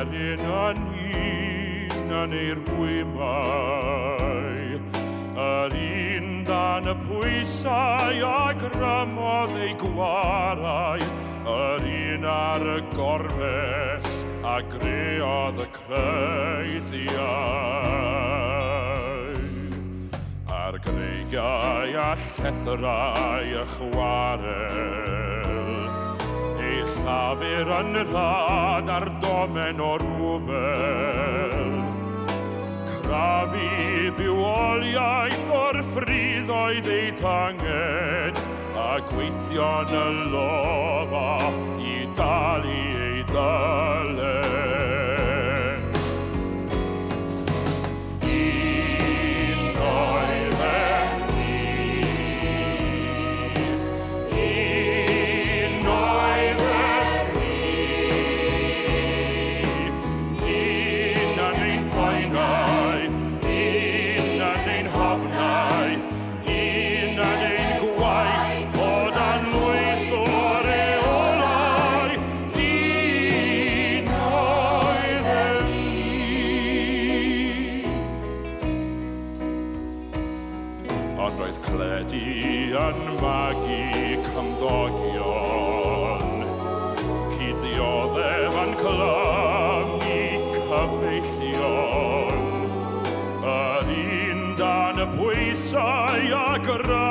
Ar un yn i'r gwymau, yr un dan y pwysau a grymodd ei gwarau, yr un ar y gormes a greodd y creiddiau. Ar greigiau a llethrau y chwarel, ei llafur yn rhad ar domen o rwbel. Crafu bywoliaeth o'r ffryddoedd ei tanged, a gweithio yn y lofa i dalu ei dalen. Un oedd ni, un oedd ni, un yn ein poenau, un yn ein hofnau, un yn ein gwaith, fod a'n lwyth o'r reolau, un oedd ni. Ond roedd cledu yn magu cymdogion, cuddioddef yn clymu cyfeillion, yr un dan y pwysau a